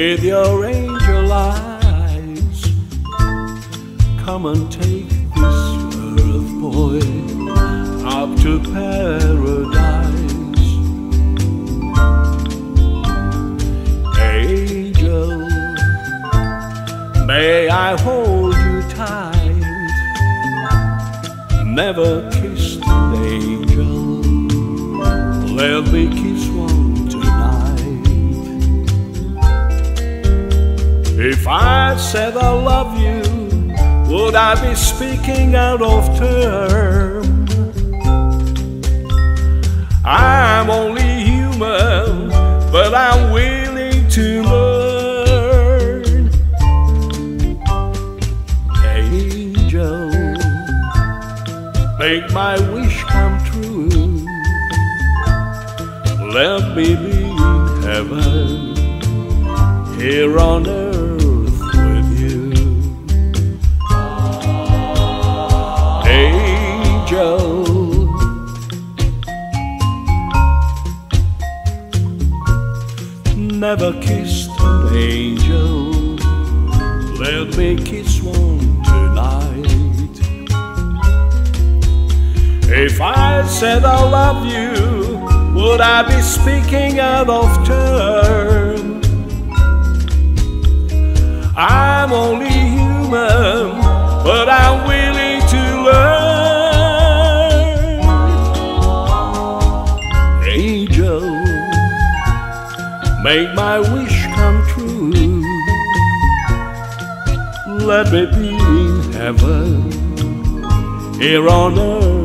with your angel eyes. Come and take this earth, boy, up to paradise. Angel, may I hold you tight. Never kissed an angel, let me kiss one tonight. If I said I love you, would I be speaking out of turn? I'm only human, but I'm willing to learn. Angel, make my wish come true. Let me be in heaven, here on earth with you. Angel, never kissed an angel, let me kiss one tonight. If I said I love you, would I be speaking out of turn? I'm only human, but I'm willing to learn. Angel, make my wish come true. Let me be in heaven, here on earth